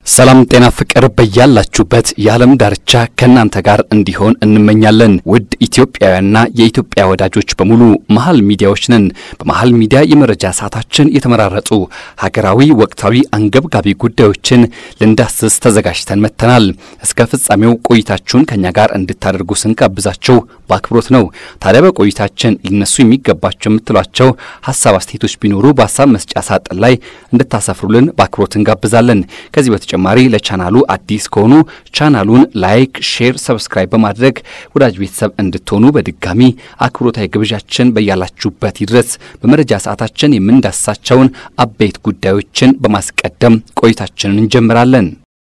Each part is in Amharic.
ሰላም ጤና ፍቅር በያላችሁበት የዓለም ዳርቻ ከናንተ ጋር እንዲሆን እንመኛለን። ውድ ኢትዮጵያውያንና የኢትዮጵያ ወዳጆች በሙሉ መሃል ሚዲያዎች ነን። በመሃል ሚዲያ የመረጃ ሰዓታችን የተመራረጡ ሀገራዊ ወቅታዊ አንገብጋቢ ጉዳዮችን ልንዳስስ ተዘጋጅተን መተናል። እስከ ፍጻሜው ቆይታችሁን ከኛ ጋር እንድታደርጉ ስንጋብዛችሁ በአክብሮት ነው። ታዲያ በቆይታችን ሊነሱ የሚገባቸው የምትሏቸው ሐሳብ አስተያየቶች ቢኖሩ በሐሳብ መስጫ ሳጥን ላይ እንድታሰፍሩልን በአክብሮት እንጋብዛለን። ከዚህ በተጨማሪ ለቻናሉ አዲስ ከሆኑ ቻናሉን ላይክ፣ ሼር፣ ሰብስክራይብ በማድረግ ወዳጅ ቤተሰብ እንድትሆኑ በድጋሚ አክብሮታዊ ግብዣችን በያላችሁበት ይድረስ። በመረጃ ሰዓታችን የምንዳስሳቸውን አበይት ጉዳዮችን በማስቀደም ቆይታችንን እንጀምራለን።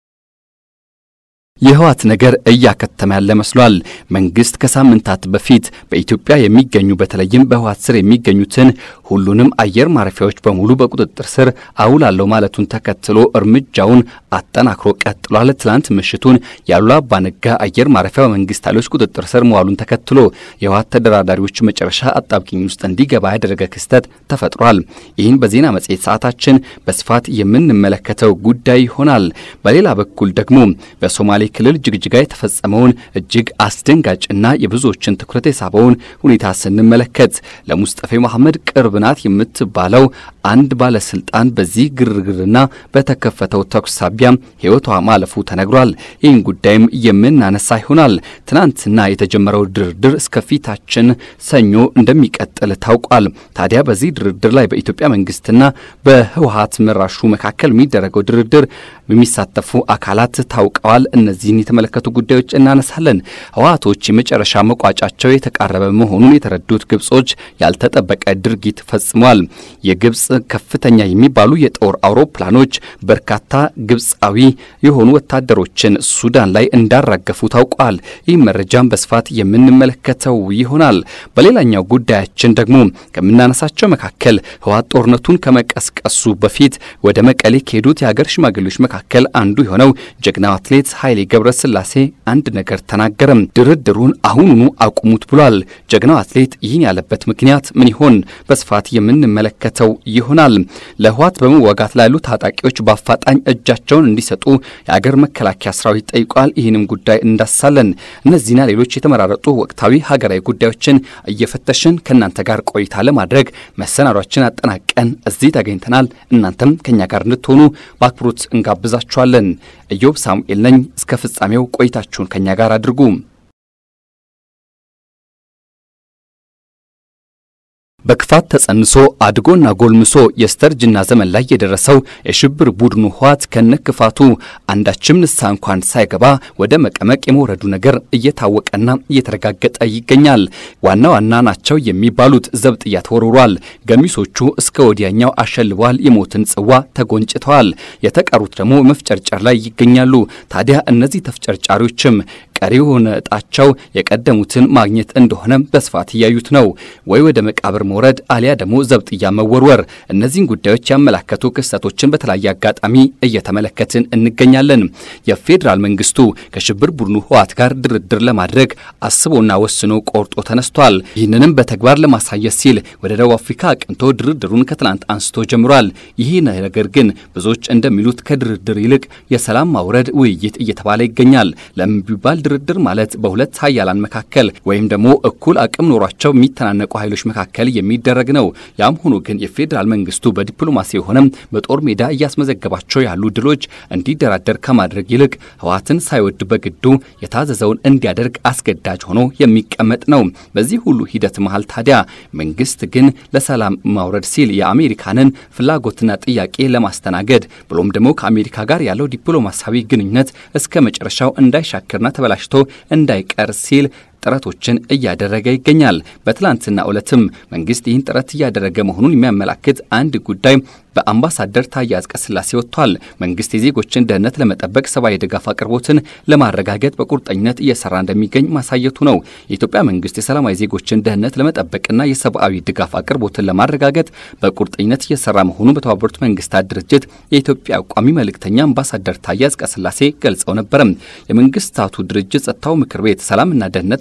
የህወሓት ነገር እያከተመ ያለ መስሏል። መንግስት ከሳምንታት በፊት በኢትዮጵያ የሚገኙ በተለይም በህወሓት ስር የሚገኙትን ሁሉንም አየር ማረፊያዎች በሙሉ በቁጥጥር ስር አውላለሁ ማለቱን ተከትሎ እርምጃውን አጠናክሮ ቀጥሏል። ትላንት ምሽቱን ያሉላ አባነጋ አየር ማረፊያ በመንግስት ኃይሎች ቁጥጥር ስር መዋሉን ተከትሎ የህወሓት ተደራዳሪዎች መጨረሻ አጣብቂኝ ውስጥ እንዲገባ ያደረገ ክስተት ተፈጥሯል። ይህን በዜና መጽሔት ሰዓታችን በስፋት የምንመለከተው ጉዳይ ይሆናል። በሌላ በኩል ደግሞ በሶማሌ ክልል ጅግጅጋ የተፈጸመውን እጅግ አስደንጋጭና የብዙዎችን ትኩረት የሳበውን ሁኔታ ስንመለከት ለሙስጠፌ መሐመድ ቅርብ ናት የምትባለው አንድ ባለስልጣን በዚህ ግርግርና በተከፈተው ተኩስ ሳቢያ ህይወቷ ማለፉ ተነግሯል። ይህን ጉዳይም የምናነሳ ይሆናል። ትናንትና የተጀመረው ድርድር እስከ ፊታችን ሰኞ እንደሚቀጥል ታውቋል። ታዲያ በዚህ ድርድር ላይ በኢትዮጵያ መንግስትና በህወሓት መራሹ መካከል የሚደረገው ድርድር የሚሳተፉ አካላት ታውቀዋል። እነዚህን የተመለከቱ ጉዳዮች እናነሳለን። ህወሓቶች የመጨረሻ መቋጫቸው የተቃረበ መሆኑን የተረዱት ግብጾች ያልተጠበቀ ድርጊት ፈጽመዋል። የግብጽ ከፍተኛ የሚባሉ የጦር አውሮፕላኖች በርካታ ግብጻዊ የሆኑ ወታደሮችን ሱዳን ላይ እንዳራገፉ ታውቋል። ይህ መረጃም በስፋት የምንመለከተው ይሆናል። በሌላኛው ጉዳያችን ደግሞ ከምናነሳቸው መካከል ህወሓት ጦርነቱን ከመቀስቀሱ በፊት ወደ መቀሌ ከሄዱት የሀገር ሽማግሌዎች መካከል አንዱ የሆነው ጀግናው አትሌት ኃይሌ ገብረስላሴ አንድ ነገር ተናገረ። ድርድሩን አሁኑኑ አቁሙት ብሏል። ጀግናው አትሌት ይህን ያለበት ምክንያት ምን ይሆን? በስፋት የምንመለከተው ይሆናል። ለህወሓት በመዋጋት ላይ ያሉ ታጣቂዎች በአፋጣኝ እጃቸውን እንዲሰጡ የሀገር መከላከያ ሰራዊት ጠይቋል። ይህንም ጉዳይ እንዳሳለን። እነዚህና ሌሎች የተመራረጡ ወቅታዊ ሀገራዊ ጉዳዮችን እየፈተሽን ከናንተ ጋር ቆይታ ለማድረግ መሰናዷችን አጠናቀን እዚህ ተገኝተናል። እናንተም ከኛ ጋር እንድትሆኑ በአክብሮት እንጋብዛችኋለን። ኢዮብ ሳሙኤል ነኝ። እስከ ፍጻሜው ቆይታችሁን ከኛ ጋር አድርጉ። በክፋት ተጸንሶ አድጎና ጎልምሶ የስተርጅና ዘመን ላይ የደረሰው የሽብር ቡድኑ ህወሓት ከነክፋቱ አንዳችም ንስሐ እንኳን ሳይገባ ወደ መቀመቅ የመውረዱ ነገር እየታወቀና እየተረጋገጠ ይገኛል። ዋና ዋና ናቸው የሚባሉት ዘብጥያ ተወርውሯል። ገሚሶቹ እስከ ወዲያኛው አሸልቧል። የሞትን ጽዋ ተጎንጭተዋል። የተቀሩት ደግሞ መፍጨርጨር ላይ ይገኛሉ። ታዲያ እነዚህ ተፍጨርጫሪዎችም ቀሪውን እጣቸው የቀደሙትን ማግኘት እንደሆነ በስፋት ያዩት ነው። ወይ ወደ መቃብር መውረድ አሊያ ደግሞ ዘብጥያ መወርወር። እነዚህን ጉዳዮች ያመላከቱ ክስተቶችን በተለያየ አጋጣሚ እየተመለከትን እንገኛለን። የፌደራል መንግስቱ ከሽብር ቡድኑ ህወሓት ጋር ድርድር ለማድረግ አስቦና ወስኖ ቆርጦ ተነስቷል። ይህንንም በተግባር ለማሳየት ሲል ወደ ደቡብ አፍሪካ አቅንቶ ድርድሩን ከትላንት አንስቶ ጀምሯል። ይህ ነገር ግን ብዙዎች እንደሚሉት ከድርድር ይልቅ የሰላም ማውረድ ውይይት እየተባለ ይገኛል። ለምን ቢባል ድርድር ማለት በሁለት ኃያላን መካከል ወይም ደግሞ እኩል አቅም ኖሯቸው የሚተናነቁ ኃይሎች መካከል የሚደረግ ነው። ያም ሆኖ ግን የፌደራል መንግስቱ በዲፕሎማሲ ሆነም በጦር ሜዳ እያስመዘገባቸው ያሉ ድሎች እንዲደራደር ከማድረግ ይልቅ ህወሓትን ሳይወድ በግዱ የታዘዘውን እንዲያደርግ አስገዳጅ ሆኖ የሚቀመጥ ነው። በዚህ ሁሉ ሂደት መሃል ታዲያ መንግስት ግን ለሰላም ማውረድ ሲል የአሜሪካንን ፍላጎትና ጥያቄ ለማስተናገድ ብሎም ደግሞ ከአሜሪካ ጋር ያለው ዲፕሎማሲያዊ ግንኙነት እስከ መጨረሻው እንዳይሻከርና ተበላሽቶ እንዳይቀር ሲል ጥረቶችን እያደረገ ይገኛል። በትላንትና ዕለትም መንግስት ይህን ጥረት እያደረገ መሆኑን የሚያመላክት አንድ ጉዳይ በአምባሳደር ታዬ አጽቀሥላሴ ወጥቷል። መንግስት የዜጎችን ደህንነት ለመጠበቅ ሰብአዊ ድጋፍ አቅርቦትን ለማረጋገጥ በቁርጠኝነት እየሰራ እንደሚገኝ ማሳየቱ ነው። የኢትዮጵያ መንግስት የሰላማዊ ዜጎችን ደህንነት ለመጠበቅና የሰብአዊ ድጋፍ አቅርቦትን ለማረጋገጥ በቁርጠኝነት እየሰራ መሆኑን በተባበሩት መንግስታት ድርጅት የኢትዮጵያ ቋሚ መልእክተኛ አምባሳደር ታዬ አጽቀሥላሴ ገልጸው ነበር። የመንግስታቱ ድርጅት ጸጥታው ምክር ቤት ሰላምና ደህንነት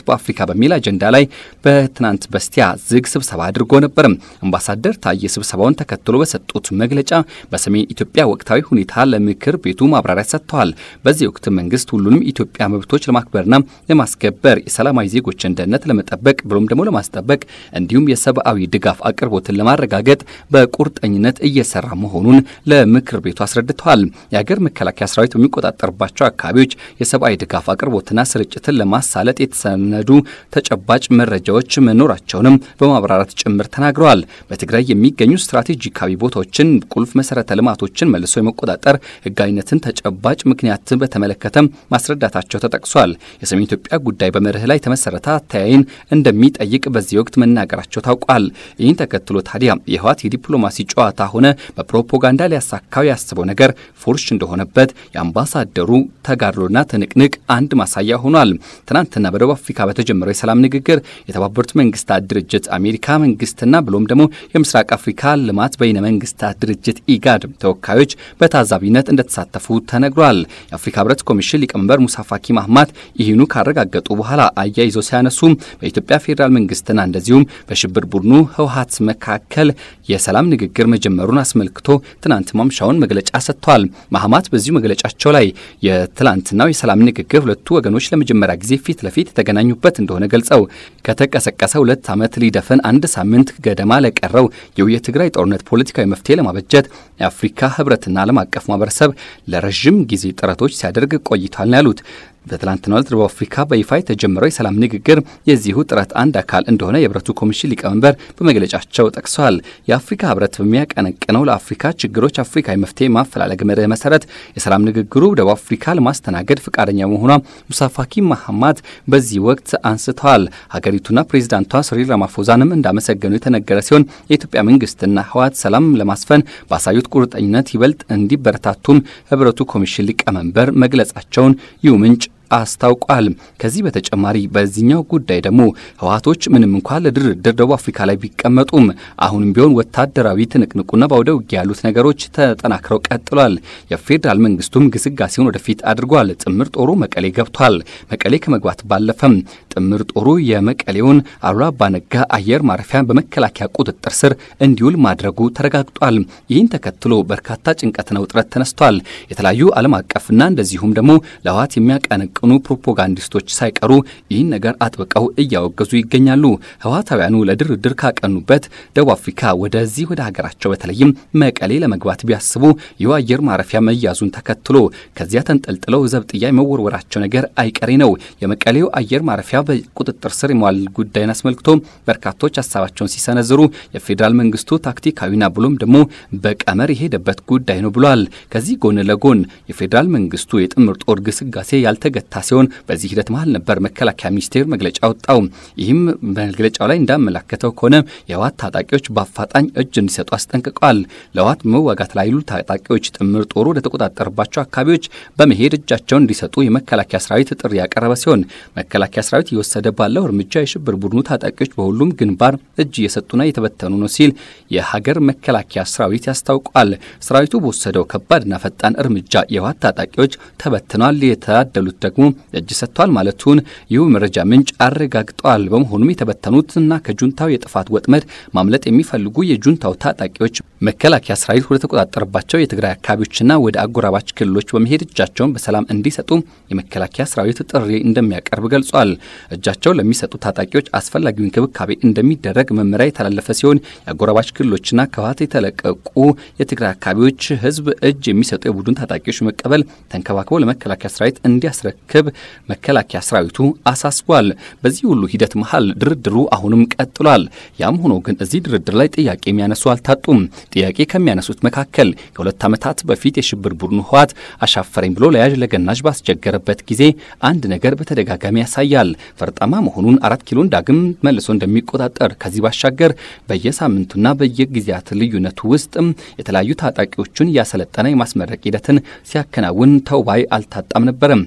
በአፍሪካ በሚል አጀንዳ ላይ በትናንት በስቲያ ዝግ ስብሰባ አድርጎ ነበር። አምባሳደር ታዬ ስብሰባውን ተከትሎ በሰጡት መግለጫ በሰሜን ኢትዮጵያ ወቅታዊ ሁኔታ ለምክር ቤቱ ማብራሪያ ሰጥተዋል። በዚህ ወቅት መንግስት ሁሉንም ኢትዮጵያ መብቶች ለማክበርና ለማስከበር የሰላማዊ ዜጎችን ደህንነት ለመጠበቅ ብሎም ደግሞ ለማስጠበቅ እንዲሁም የሰብአዊ ድጋፍ አቅርቦትን ለማረጋገጥ በቁርጠኝነት እየሰራ መሆኑን ለምክር ቤቱ አስረድተዋል። የሀገር መከላከያ ሰራዊት በሚቆጣጠርባቸው አካባቢዎች የሰብአዊ ድጋፍ አቅርቦትና ስርጭትን ለማሳለጥ የተሰነዱ ተጨባጭ መረጃዎች መኖራቸውንም በማብራራት ጭምር ተናግረዋል። በትግራይ የሚገኙ ስትራቴጂካዊ ቦታዎችን፣ ቁልፍ መሰረተ ልማቶችን መልሶ የመቆጣጠር ህጋዊነትን ተጨባጭ ምክንያት በተመለከተ ማስረዳታቸው ተጠቅሷል። የሰሜን ኢትዮጵያ ጉዳይ በመርህ ላይ ተመሰረተ አተያይን እንደሚጠይቅ በዚህ ወቅት መናገራቸው ታውቋል። ይህን ተከትሎ ታዲያ የህወሓት የዲፕሎማሲ ጨዋታ ሆነ በፕሮፓጋንዳ ሊያሳካው ያስበው ነገር ፉርሽ እንደሆነበት የአምባሳደሩ ተጋድሎና ትንቅንቅ አንድ ማሳያ ሆኗል። ትናንትና በደቡብ አፍሪካ በተጀመረው የሰላም ንግግር የተባበሩት መንግስታት ድርጅት፣ አሜሪካ መንግስትና ብሎም ደግሞ የምስራቅ አፍሪካ ልማት በይነ መንግስታት ድርጅት ኢጋድ ተወካዮች በታዛቢነት እንደተሳተፉ ተነግሯል። የአፍሪካ ህብረት ኮሚሽን ሊቀመንበር ሙሳ ፋኪ ማህማት ይህኑ ካረጋገጡ በኋላ አያይዘው ሲያነሱ በኢትዮጵያ ፌዴራል መንግስትና እንደዚሁም በሽብር ቡድኑ ህወሓት መካከል የሰላም ንግግር መጀመሩን አስመልክቶ ትናንት ማምሻውን መግለጫ ሰጥተዋል። ማህማት በዚሁ መግለጫቸው ላይ የትላንትናው የሰላም ንግግር ሁለቱ ወገኖች ለመጀመሪያ ጊዜ ፊት ለፊት የተገናኙበት እንደሆነ ገልጸው ከተቀሰቀሰ 2 ዓመት ሊደፈን 1 ሳምንት ገደማ ለቀረው የትግራይ ጦርነት ፖለቲካዊ መፍትሄ ለማበጀት የአፍሪካ ህብረትና ዓለም አቀፍ ማህበረሰብ ለረጅም ጊዜ ጥረቶች ሲያደርግ ቆይቷል ነው ያሉት። በትላንትናው ዕለት በአፍሪካ በይፋ የተጀመረው የሰላም ንግግር የዚሁ ጥረት አንድ አካል እንደሆነ የህብረቱ ኮሚሽን ሊቀመንበር በመግለጫቸው ጠቅሰዋል። የአፍሪካ ህብረት በሚያቀነቅነው ለአፍሪካ ችግሮች አፍሪካዊ መፍትሄ ማፈላለግ መርህ መሰረት የሰላም ንግግሩ ደቡብ አፍሪካ ለማስተናገድ ፈቃደኛ መሆኗ ሙሳ ፋኪ ማህማት በዚህ ወቅት አንስተዋል። ሀገሪቱና ፕሬዝዳንቷ ሲሪል ራማፎዛንም እንዳመሰገኑ የተነገረ ሲሆን የኢትዮጵያ መንግስትና ህወሓት ሰላም ለማስፈን ባሳዩት ቁርጠኝነት ይበልጥ እንዲበረታቱም ህብረቱ ኮሚሽን ሊቀመንበር መግለጻቸውን ይህ ምንጭ አስታውቋል። ከዚህ በተጨማሪ በዚህኛው ጉዳይ ደግሞ ህወሓቶች ምንም እንኳን ለድርድር ደቡብ አፍሪካ ላይ ቢቀመጡም አሁንም ቢሆን ወታደራዊ ትንቅንቁና ባውደ ውጊያ ያሉት ነገሮች ተጠናክረው ቀጥሏል። የፌዴራል መንግስቱም ግስጋሴውን ወደፊት አድርጓል። ጥምር ጦሩ መቀሌ ገብቷል። መቀሌ ከመግባት ባለፈም ጥምር ጦሩ የመቀሌውን አሉላ አባ ነጋ አየር ማረፊያ በመከላከያ ቁጥጥር ስር እንዲውል ማድረጉ ተረጋግጧል። ይህን ተከትሎ በርካታ ጭንቀትና ውጥረት ተነስቷል። የተለያዩ ዓለም አቀፍና እንደዚሁም ደግሞ ለህወሓት የሚያቀነቅኑ ፕሮፓጋንዲስቶች ሳይቀሩ ይህን ነገር አጥብቀው እያወገዙ ይገኛሉ። ህወሓታውያኑ ለድርድር ካቀኑበት ደቡብ አፍሪካ ወደዚህ ወደ ሀገራቸው በተለይም መቀሌ ለመግባት ቢያስቡ የአየር ማረፊያ መያዙን ተከትሎ ከዚያ ተንጠልጥለው ዘብጥያ መወርወራቸው ነገር አይቀሬ ነው። የመቀሌው አየር ማረፊያ በቁጥጥር ስር የመዋል ጉዳይን አስመልክቶ በርካቶች ሀሳባቸውን ሲሰነዝሩ የፌዴራል መንግስቱ ታክቲካዊና ብሎም ደግሞ በቀመር የሄደበት ጉዳይ ነው ብሏል። ከዚህ ጎን ለጎን የፌዴራል መንግስቱ የጥምር ጦር ግስጋሴ ያልተገ ሲሆን በዚህ ሂደት መሃል ነበር መከላከያ ሚኒስቴር መግለጫ ወጣው። ይህም መግለጫው ላይ እንዳመላከተው ከሆነ የህወሓት ታጣቂዎች በአፋጣኝ እጅ እንዲሰጡ አስጠንቅቀዋል። ለህወሓት መዋጋት ላይ ያሉ ታጣቂዎች ጥምር ጦሩ ወደ ተቆጣጠረባቸው አካባቢዎች በመሄድ እጃቸውን እንዲሰጡ የመከላከያ ሰራዊት ጥሪ ያቀረበ ሲሆን መከላከያ ሰራዊት እየወሰደ ባለው እርምጃ የሽብር ቡድኑ ታጣቂዎች በሁሉም ግንባር እጅ እየሰጡና እየተበተኑ ነው ሲል የሀገር መከላከያ ሰራዊት ያስታውቃል። ሰራዊቱ በወሰደው ከባድና ፈጣን እርምጃ የህወሓት ታጣቂዎች ተበትነዋል፣ የታደሉት ደግሞ እጅ ሰጥቷል ማለቱን ይህ መረጃ ምንጭ አረጋግጧል። በመሆኑም የተበተኑትና ከጁንታው የጥፋት ወጥመድ ማምለጥ የሚፈልጉ የጁንታው ታጣቂዎች መከላከያ ሰራዊት ወደ ተቆጣጠረባቸው የትግራይ አካባቢዎችና ወደ አጎራባች ክልሎች በመሄድ እጃቸውን በሰላም እንዲሰጡ የመከላከያ ሰራዊት ጥሪ እንደሚያቀርብ ገልጿል። እጃቸውን ለሚሰጡ ታጣቂዎች አስፈላጊው እንክብካቤ እንደሚደረግ መመሪያ የተላለፈ ሲሆን የአጎራባች ክልሎችና ከህወሓት የተለቀቁ የትግራይ አካባቢዎች ህዝብ እጅ የሚሰጡ የቡድን ታጣቂዎች መቀበል ተንከባክበው ለመከላከያ ሰራዊት እንዲያስረክብ መከላከያ ሰራዊቱ አሳስቧል። በዚህ ሁሉ ሂደት መሃል ድርድሩ አሁንም ቀጥሏል። ያም ሆኖ ግን እዚህ ድርድር ላይ ጥያቄ የሚያነሱ አልታጡም። ጥያቄ ከሚያነሱት መካከል ከ2 ዓመታት በፊት የሽብር ቡድኑ ህወሓት አሻፈረኝ ብሎ ለያዥ ለገናዥ ባስቸገረበት ጊዜ አንድ ነገር በተደጋጋሚ ያሳያል። ፈርጣማ መሆኑን 4 ኪሎን ዳግም መልሶ እንደሚቆጣጠር ከዚህ ባሻገር በየሳምንቱና በየጊዜያት ልዩነቱ ውስጥ የተለያዩ ታጣቂዎችን ያሰለጠነ የማስመረቅ ሂደትን ሲያከናውን ተውባይ አልታጣም ነበር። ታዲያ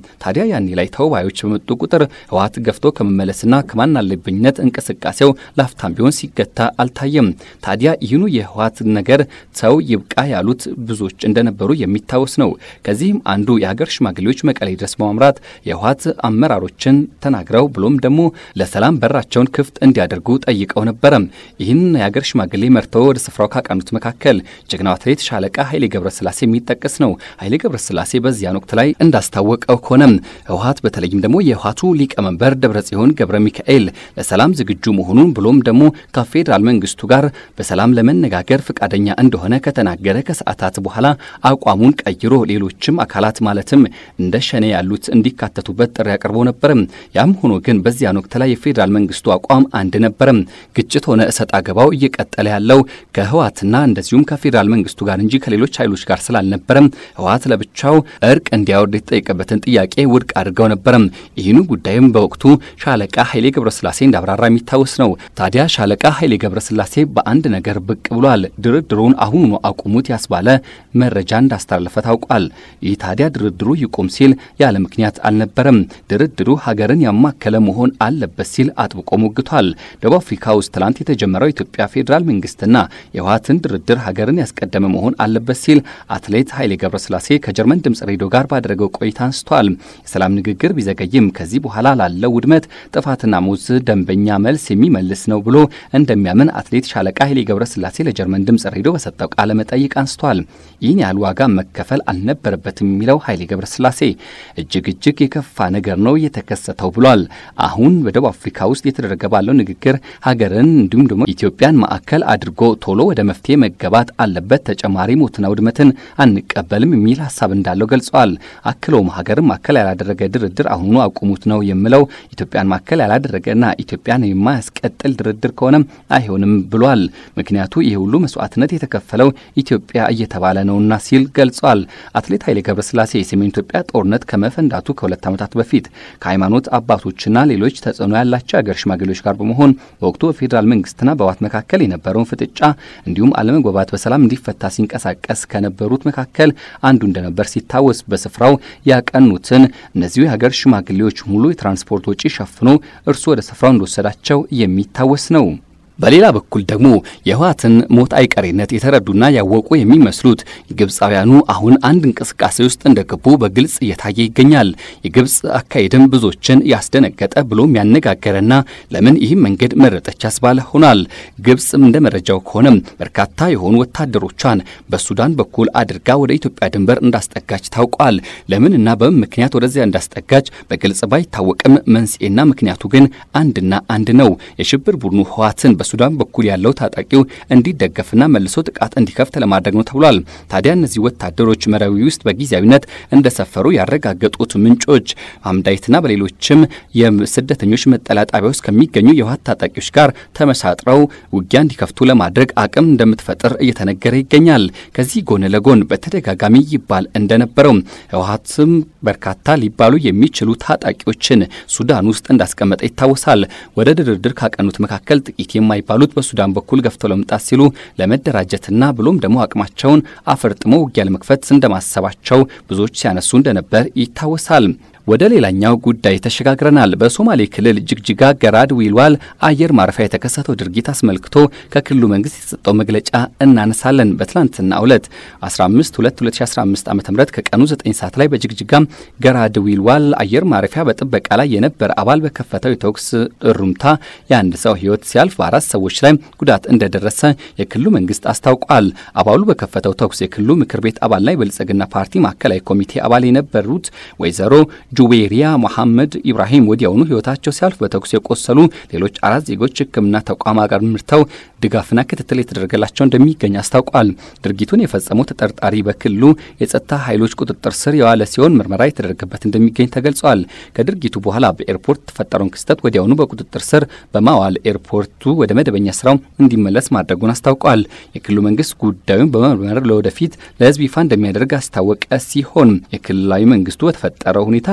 ያኔ ላይ ተወባዮች በመጡ ቁጥር ህወሓት ገፍቶ ከመመለስና ከማናለብኝነት እንቅስቃሴው ላፍታም ቢሆን ሲገታ አልታየም። ታዲያ ይህኑ የህወሓት ነገር ሰው ይብቃ ያሉት ብዙዎች እንደነበሩ የሚታወስ ነው። ከዚህም አንዱ የሀገር ሽማግሌዎች መቀሌ ድረስ በማምራት የህወሓት አመራሮችን ተናግረው ብሎም ደግሞ ለሰላም በራቸውን ክፍት እንዲያደርጉ ጠይቀው ነበር። ይህን የሀገር ሽማግሌ መርተው ወደ ስፍራው ካቀኑት መካከል ጀግናው አትሌት ሻለቃ ኃይሌ ገብረስላሴ የሚጠቀስ ነው። ኃይሌ ገብረስላሴ በዚያን ወቅት ላይ እንዳስታወቀው ከሆነ ህወሓት በተለይም ደግሞ የህወሓቱ ሊቀመንበር ደብረጽዮን ገብረ ሚካኤል ለሰላም ዝግጁ መሆኑን ብሎም ደግሞ ከፌደራል መንግስቱ ጋር በሰላም ለመነጋገር ፍቃደኛ እንደሆነ ከተናገረ ከሰዓታት በኋላ አቋሙን ቀይሮ ሌሎችም አካላት ማለትም እንደ ሸኔ ያሉት እንዲካተቱበት ጥሪ አቅርቦ ነበር። ያም ሆኖ ግን በዚያን ወቅት ላይ የፌደራል መንግስቱ አቋም አንድ ነበር። ግጭት ሆነ እሰጥ አገባው እየቀጠለ ያለው ከህወሓትና እንደዚሁም ከፌደራል መንግስቱ ጋር እንጂ ከሌሎች ኃይሎች ጋር ስላልነበረ ህወሓት ለብቻው እርቅ እንዲያወርድ የተጠየቀበትን ጥያቄ ውድቅ አድርገው ነበር። ይህኑ ጉዳይም በወቅቱ ሻለቃ ኃይሌ ገብረስላሴ እንዳብራራ የሚታወስ ነው። ታዲያ ሻለቃ ኃይሌ ገብረስላሴ በአንድ ነገር ብቅ ብሏል። ድርድሩን አሁኑኑ አቁሙት ያስባለ መረጃ እንዳስተላለፈ ታውቋል። ይህ ታዲያ ድርድሩ ይቆም ሲል ያለ ምክንያት አልነበረም። ድርድሩ ሀገርን ያማከለ መሆን አለበት ሲል አጥብቆ ሞግቷል። ደቡብ አፍሪካ ውስጥ ትላንት የተጀመረው ኢትዮጵያ ፌደራል መንግስትና የህወሓትን ድርድር ሀገርን ያስቀደመ መሆን አለበት ሲል አትሌት ኃይሌ ገብረስላሴ ከጀርመን ድምጽ ሬዲዮ ጋር ባደረገው ቆይታ አንስቷል። የሰላም ንግግር ቢዘገይም ከዚህ በኋላ ላለው ውድመት ጥፋትና ሞት ደንበኛ መልስ የሚመልስ ነው ብሎ እንደሚያምን አትሌት ሻለቃ ኃይሌ ገብረስላሴ ለጀርመን ድምጽ ሬዲዮ በሰጠው ቃለ መጠይቅ አንስቷል። ይህን ያህል ዋጋ መከፈል አልነበረበትም የሚለው ኃይሌ ገብረስላሴ እጅግ የከፋ ነገር ነው የተከሰተው ብሏል። አሁን በደቡብ አፍሪካ ውስጥ የተደረገ ባለው ንግግር ሀገርን እንዲሁም ደግሞ ኢትዮጵያን ማዕከል አድርጎ ቶሎ ወደ መፍትሄ መገባት አለበት፣ ተጨማሪ ሞትና ውድመትን አንቀበልም የሚል ሐሳብ እንዳለው ገልጿል። አክሎም ሀገርን ማዕከል ያላደረገ ድርድር አሁኑ አቁሙት ነው የሚለው። ኢትዮጵያን ማዕከል ያላደረገና ኢትዮጵያን የማያስቀጥል ድርድር ከሆነ አይሆንም ብሏል። ምክንያቱ ይህ ሁሉ መስዋዕትነት የተከፈለው ኢትዮጵያ እየተባለ ነውና ሲል ገልጿል። አትሌት ኃይሌ ገብረስላሴ የሰሜን ኢትዮጵያ ጦርነት ከመፈንዳቱ ከሁለት ዓመታት በፊት ከሃይማኖት አባቶችና ሌሎች ተጽዕኖ ያላቸው ሀገር ሽማግሌዎች ጋር በመሆን በወቅቱ በፌደራል መንግስትና በህወሓት መካከል የነበረውን ፍጥጫ እንዲሁም አለመግባባት በሰላም እንዲፈታ ሲንቀሳቀስ ከነበሩት መካከል አንዱ እንደነበር ሲታወስ በስፍራው ያቀኑትን እነዚሁ የሀገር ሽማግሌዎች ሙሉ የትራንስፖርት ወጪ ሸፍኖ እርሱ ወደ ስፍራው እንደወሰዳቸው የሚታወስ ነው። በሌላ በኩል ደግሞ የህወሓትን ሞት አይቀሬነት የተረዱና ያወቁ የሚመስሉት ግብጻውያኑ አሁን አንድ እንቅስቃሴ ውስጥ እንደገቡ በግልጽ እየታየ ይገኛል። የግብጽ አካሄድም ብዙዎችን ያስደነገጠ ብሎም ያነጋገረና ለምን ይህ መንገድ መረጠች ያስባለ ሆኗል። ግብጽ እንደ መረጃው ከሆነ በርካታ የሆኑ ወታደሮቿን በሱዳን በኩል አድርጋ ወደ ኢትዮጵያ ድንበር እንዳስጠጋች ታውቋል። ለምንና በምን ምክንያት ወደዚያ እንዳስጠጋች በግልጽ ባይታወቅም መንስኤና ምክንያቱ ግን አንድና አንድ ነው። የሽብር ቡድኑ ህወሓትን ሱዳን በኩል ያለው ታጣቂው እንዲደገፍና መልሶ ጥቃት እንዲከፍት ለማድረግ ነው ተብሏል። ታዲያ እነዚህ ወታደሮች መራዊ ውስጥ በጊዜያዊነት እንደሰፈሩ ያረጋገጡት ምንጮች አምዳይትና በሌሎችም የስደተኞች መጠለያ ጣቢያ ውስጥ ከሚገኙ የህወሓት ታጣቂዎች ጋር ተመሳጥረው ውጊያ እንዲከፍቱ ለማድረግ አቅም እንደምትፈጥር እየተነገረ ይገኛል። ከዚህ ጎን ለጎን በተደጋጋሚ ይባል እንደነበረው ህወሓትም በርካታ ሊባሉ የሚችሉ ታጣቂዎችን ሱዳን ውስጥ እንዳስቀመጠ ይታወሳል። ወደ ድርድር ካቀኑት መካከል ጥቂት ባሉት በሱዳን በኩል ገፍተው ለመምጣት ሲሉ ለመደራጀትና ብሎም ደግሞ አቅማቸውን አፈርጥሞ ውጊያ ለመክፈት እንደማሰባቸው ብዙዎች ሲያነሱ እንደነበር ይታወሳል። ወደ ሌላኛው ጉዳይ ተሸጋግረናል። በሶማሌ ክልል ጅግጅጋ ገራድ ዊልዋል አየር ማረፊያ የተከሰተው ድርጊት አስመልክቶ ከክልሉ መንግስት የተሰጠው መግለጫ እናነሳለን። በትላንትናው ዕለት 15/2/2015 ዓ.ም ከቀኑ 9 ሰዓት ላይ በጅግጅጋ ገራድ ዊልዋል አየር ማረፊያ በጥበቃ ላይ የነበረ አባል በከፈተው የተኩስ እሩምታ የአንድ ሰው ህይወት ሲያልፍ በአራት ሰዎች ላይ ጉዳት እንደደረሰ የክልሉ መንግስት አስታውቋል። አባሉ በከፈተው ተኩስ የክልሉ ምክር ቤት አባልና የብልጽግና ፓርቲ ማዕከላዊ ኮሚቴ አባል የነበሩት ወይዘሮ ጁዌሪያ መሐመድ ኢብራሂም ወዲያውኑ ህይወታቸው ሲያልፍ በተኩስ የቆሰሉ ሌሎች አራት ዜጎች ሕክምና ተቋም ጋር ምርተው ድጋፍና ክትትል የተደረገላቸው እንደሚገኝ አስታውቋል። ድርጊቱን የፈጸመው ተጠርጣሪ በክልሉ የጸጥታ ኃይሎች ቁጥጥር ስር የዋለ ሲሆን ምርመራ የተደረገበት እንደሚገኝ ተገልጿል። ከድርጊቱ በኋላ በኤርፖርት ተፈጠረውን ክስተት ወዲያውኑ በቁጥጥር ስር በማዋል ኤርፖርቱ ወደ መደበኛ ስራው እንዲመለስ ማድረጉን አስታውቋል። የክልሉ መንግስት ጉዳዩን በመመርመር ለወደፊት ለህዝብ ይፋ እንደሚያደርግ አስታወቀ ሲሆን የክልላዊ መንግስቱ በተፈጠረው ሁኔታ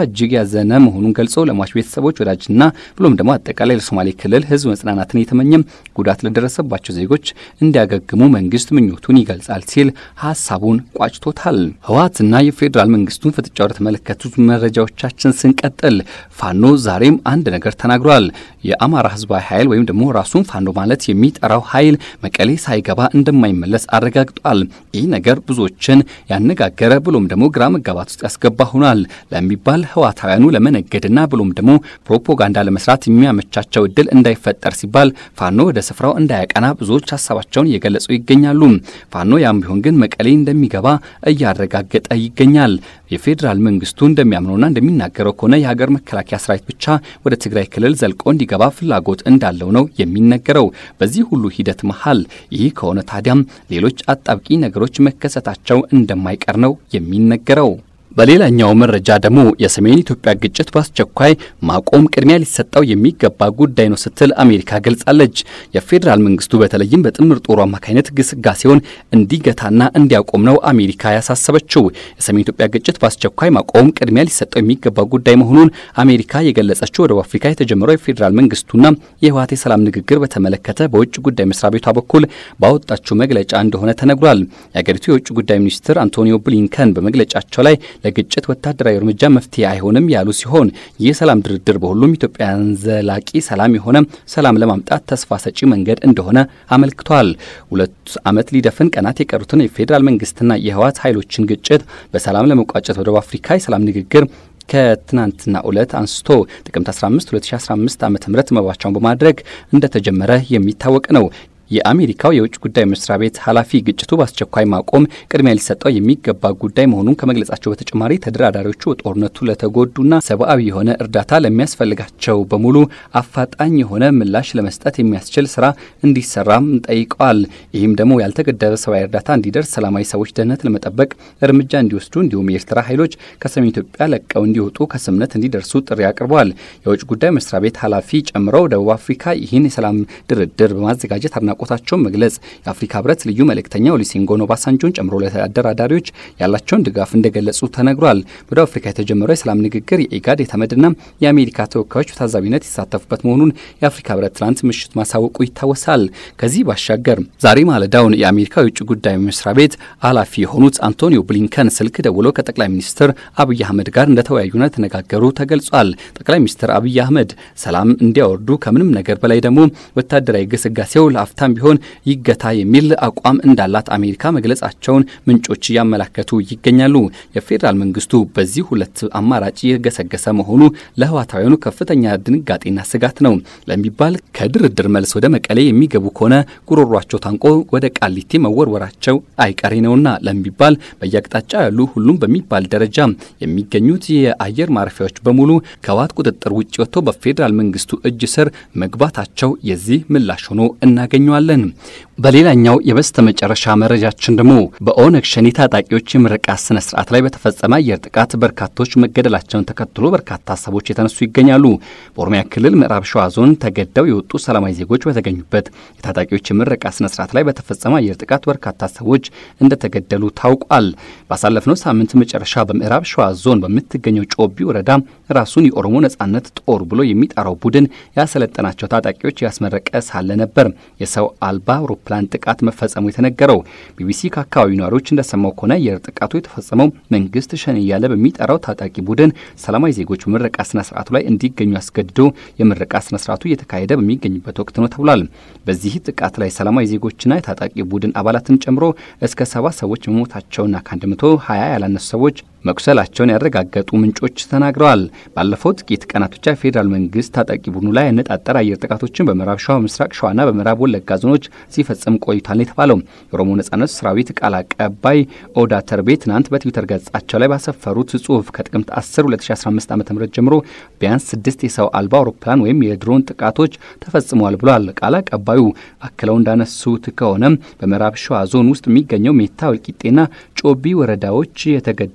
እጅግ ያዘነ መሆኑን ገልጾ ለሟች ቤተሰቦች ወዳጅና ብሎም ደግሞ አጠቃላይ ለሶማሌ ክልል ህዝብ መጽናናትን የተመኘም ጉዳት ለደረሰባቸው ዜጎች እንዲያገግሙ መንግስት ምኞቱን ይገልጻል ሲል ሐሳቡን ቋጭቶታል። ህወሓትና የፌደራል መንግስቱን ፍጥጫ ወደ ተመለከቱት መረጃዎቻችን ስንቀጥል ፋኖ ዛሬም አንድ ነገር ተናግሯል። የአማራ ህዝባዊ ኃይል ወይም ደግሞ ራሱን ፋኖ ማለት የሚጠራው ኃይል መቀሌ ሳይገባ እንደማይመለስ አረጋግጧል። ይህ ነገር ብዙዎችን ያነጋገረ ብሎም ደግሞ ግራ መጋባት ውስጥ ያስገባ ሆኗል ለሚባል ህወሓታውያኑ ለመነገድና ብሎም ደግሞ ፕሮፓጋንዳ ለመስራት የሚያመቻቸው እድል እንዳይፈጠር ሲባል ፋኖ ወደ ስፍራው እንዳያቀና ብዙዎች ሐሳባቸውን እየገለጹ ይገኛሉ። ፋኖ ያም ቢሆን ግን መቀሌ እንደሚገባ እያረጋገጠ ይገኛል። የፌደራል መንግስቱ እንደሚያምነውና እንደሚናገረው ከሆነ የሀገር መከላከያ ሰራዊት ብቻ ወደ ትግራይ ክልል ዘልቆ እንዲገባ ፍላጎት እንዳለው ነው የሚነገረው። በዚህ ሁሉ ሂደት መሃል ይህ ከሆነ ታዲያም ሌሎች አጣብቂ ነገሮች መከሰታቸው እንደማይቀር ነው የሚነገረው። በሌላኛው መረጃ ደግሞ የሰሜን ኢትዮጵያ ግጭት በአስቸኳይ ማቆም ቅድሚያ ሊሰጠው የሚገባ ጉዳይ ነው ስትል አሜሪካ ገልጻለች። የፌደራል መንግስቱ በተለይም በጥምር ጦሩ አማካይነት ግስጋሴውን እንዲገታና እንዲያቆም ነው አሜሪካ ያሳሰበችው። የሰሜን ኢትዮጵያ ግጭት በአስቸኳይ ማቆም ቅድሚያ ሊሰጠው የሚገባ ጉዳይ መሆኑን አሜሪካ የገለጸችው ወደ አፍሪካ የተጀመረው የፌደራል መንግስቱና የህወሓት የሰላም ንግግር በተመለከተ በውጭ ጉዳይ መስሪያ ቤቷ በኩል ባወጣችው መግለጫ እንደሆነ ተነግሯል። የአገሪቱ የውጭ ጉዳይ ሚኒስትር አንቶኒዮ ብሊንከን በመግለጫቸው ላይ ለግጭት ወታደራዊ እርምጃ መፍትሄ አይሆንም ያሉ ሲሆን የሰላም ድርድር በሁሉም ኢትዮጵያውያን ዘላቂ ሰላም የሆነ ሰላም ለማምጣት ተስፋ ሰጪ መንገድ እንደሆነ አመልክቷል። 2 ዓመት ሊደፍን ቀናት የቀሩትን የፌደራል መንግስትና የህወሓት ኃይሎችን ግጭት በሰላም ለመቋጨት ወደ አፍሪካ የሰላም ንግግር ከትናንትና ዕለት አንስቶ ጥቅምት 15 2015 ዓ.ም መባቻውን በማድረግ እንደተጀመረ የሚታወቅ ነው። የአሜሪካው የውጭ ጉዳይ መስሪያ ቤት ኃላፊ ግጭቱ በአስቸኳይ ማቆም ቅድሚያ ሊሰጠው የሚገባ ጉዳይ መሆኑን ከመግለጻቸው በተጨማሪ ተደራዳሪዎቹ ጦርነቱ ለተጎዱና ሰብአዊ የሆነ እርዳታ ለሚያስፈልጋቸው በሙሉ አፋጣኝ የሆነ ምላሽ ለመስጠት የሚያስችል ስራ እንዲሰራም ጠይቀዋል። ይህም ደግሞ ያልተገደበ ሰብአዊ እርዳታ እንዲደርስ፣ ሰላማዊ ሰዎች ደህንነት ለመጠበቅ እርምጃ እንዲወስዱ እንዲሁም የኤርትራ ኃይሎች ከሰሜን ኢትዮጵያ ለቀው እንዲወጡ ከስምምነት እንዲደርሱ ጥሪ አቅርበዋል። የውጭ ጉዳይ መስሪያ ቤት ኃላፊ ጨምረው ደቡብ አፍሪካ ይህን የሰላም ድርድር በማዘጋጀት ቆታቸው መግለጽ የአፍሪካ ህብረት ልዩ መልእክተኛ ኦሉሴጉን ኦባሳንጆን ጨምሮ ለተደራዳሪዎች ያላቸውን ድጋፍ እንደገለጹ ተነግሯል። ወደ አፍሪካ የተጀመረው የሰላም ንግግር የኢጋድ የተመድና የአሜሪካ ተወካዮች በታዛቢነት ይሳተፉበት መሆኑን የአፍሪካ ህብረት ትናንት ምሽት ማሳወቁ ይታወሳል። ከዚህ ባሻገር ዛሬ ማለዳውን የአሜሪካ የውጭ ጉዳይ መስሪያ ቤት ኃላፊ የሆኑት አንቶኒዮ ብሊንከን ስልክ ደውለው ከጠቅላይ ሚኒስትር አብይ አህመድ ጋር እንደተወያዩና ተነጋገሩ ተገልጿል። ጠቅላይ ሚኒስትር አብይ አህመድ ሰላም እንዲያወርዱ ከምንም ነገር በላይ ደግሞ ወታደራዊ ግስጋሴው ለአፍታ ቢሆን ይገታ የሚል አቋም እንዳላት አሜሪካ መግለጻቸውን ምንጮች ያመላከቱ ይገኛሉ። የፌደራል መንግስቱ በዚህ ሁለት አማራጭ የገሰገሰ መሆኑ ለህወሓታውያኑ ከፍተኛ ድንጋጤና ስጋት ነው ለሚባል ከድርድር መልስ ወደ መቀሌ የሚገቡ ከሆነ ጉሮሯቸው ታንቆ ወደ ቃሊቲ መወርወራቸው አይቀሬ ነውና ለሚባል በየአቅጣጫ ያሉ ሁሉም በሚባል ደረጃ የሚገኙት የአየር ማረፊያዎች በሙሉ ከህወሓት ቁጥጥር ውጭ ወጥተው በፌደራል መንግስቱ እጅ ስር መግባታቸው የዚህ ምላሽ ሆኖ እናገኘዋለን። በሌላኛው የበስተመጨረሻ መረጃችን ደግሞ በኦነግ ሸኔ ታጣቂዎች የምረቃ ስነ ስርዓት ላይ በተፈጸመ አየር ጥቃት በርካቶች መገደላቸውን ተከትሎ በርካታ ሀሳቦች የተነሱ ይገኛሉ። በኦሮሚያ ክልል ምዕራብ ሸዋ ዞን ተገደው የወጡ ሰላማዊ ዜጎች በተገኙበት የታጣቂዎች የምረቃ ስነ ስርዓት ላይ በተፈጸመ አየር ጥቃት በርካታ ሰዎች እንደተገደሉ ታውቋል። ባሳለፍነው ሳምንት መጨረሻ በምዕራብ ሸዋ ዞን በምትገኘው ጮቢ ወረዳ ራሱን የኦሮሞ ነጻነት ጦር ብሎ የሚጠራው ቡድን ያሰለጠናቸው ታጣቂዎች ያስመረቀ ሳለ ነበር የሰው አልባ አውሮፕላን ጥቃት መፈጸሙ የተነገረው። ቢቢሲ ከአካባቢው ነዋሪዎች እንደሰማው ከሆነ የጥቃቱ የተፈጸመው መንግስት ሸኔ እያለ በሚጠራው ታጣቂ ቡድን ሰላማዊ ዜጎች በምረቃ ስነ ስርዓቱ ላይ እንዲገኙ አስገድዶ የምረቃ ስነ ስርዓቱ እየተካሄደ በሚገኝበት ወቅት ነው ተብሏል። በዚህ ጥቃት ላይ ሰላማዊ ዜጎችና የታጣቂ ቡድን አባላትን ጨምሮ እስከ 7 ሰዎች መሞታቸውና ከ120 ያላነሱ ሰዎች መቁሰላቸውን ያረጋገጡ ምንጮች ተናግረዋል። ባለፈው ጥቂት ቀናት ብቻ ፌደራል መንግስት ታጣቂ ቡድኑ ላይ ያነጣጠረ አየር ጥቃቶችን በምዕራብ ሸዋ፣ ምስራቅ ሸዋና በምዕራብ ወለጋ ዞኖች ሲፈጽም ቆይቷል የተባለው የኦሮሞ ነጻነት ሰራዊት ቃል አቀባይ ኦዳ ተርቤ ትናንት በትዊተር ገጻቸው ላይ ባሰፈሩት ጽሁፍ ከጥቅምት 10 2015 ዓ.ም ጀምሮ ቢያንስ 6 የሰው አልባ አውሮፕላን ወይም የድሮን ጥቃቶች ተፈጽመዋል ብሏል። ቃል አቀባዩ አክለው እንዳነሱት ከሆነ በምዕራብ ሸዋ ዞን ውስጥ የሚገኘው ሜታ፣ ወልቂጤና ጮቢ ወረዳዎች የተገደሉ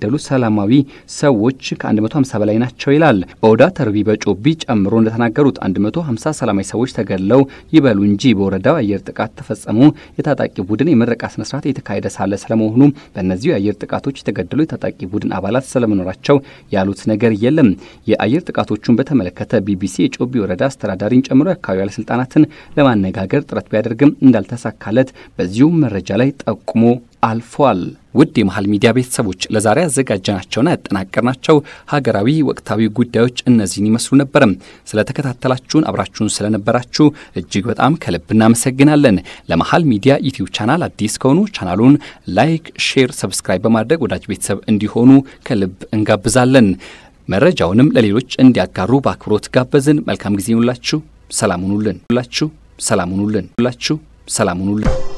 ሰላማዊ ሰዎች ከ150 በላይ ናቸው ይላል። ኦዳ ተርቢ በጮቢ ጨምሮ እንደተናገሩት 150 ሰላማዊ ሰዎች ተገድለው ይበሉ እንጂ በወረዳው አየር ጥቃት ተፈጸሙ። የታጣቂ ቡድን የምረቃ ስነ ስርዓት የተካሄደ ሳለ ስለመሆኑ በእነዚህ የአየር ጥቃቶች የተገደሉ የታጣቂ ቡድን አባላት ስለመኖራቸው ያሉት ነገር የለም። የአየር ጥቃቶቹን በተመለከተ ቢቢሲ የጮቢ ወረዳ አስተዳዳሪን ጨምሮ የአካባቢ ባለስልጣናትን ለማነጋገር ጥረት ቢያደርግም እንዳልተሳካለት በዚሁ መረጃ ላይ ጠቁሞ አልፏል። ውድ የመሃል ሚዲያ ቤተሰቦች ለዛሬ አዘጋጀናቸውና ያጠናቀርናቸው ሀገራዊ ወቅታዊ ጉዳዮች እነዚህን ይመስሉ ነበር። ስለተከታተላችሁን አብራችሁን ስለነበራችሁ እጅግ በጣም ከልብ እናመሰግናለን። ለመሃል ሚዲያ ዩቲዩብ ቻናል አዲስ ከሆኑ ቻናሉን ላይክ፣ ሼር፣ ሰብስክራይብ በማድረግ ወዳጅ ቤተሰብ እንዲሆኑ ከልብ እንጋብዛለን። መረጃውንም ለሌሎች እንዲያጋሩ በአክብሮት ጋበዝን። መልካም ጊዜ ይሁንላችሁ። ሰላም ሁኑልን።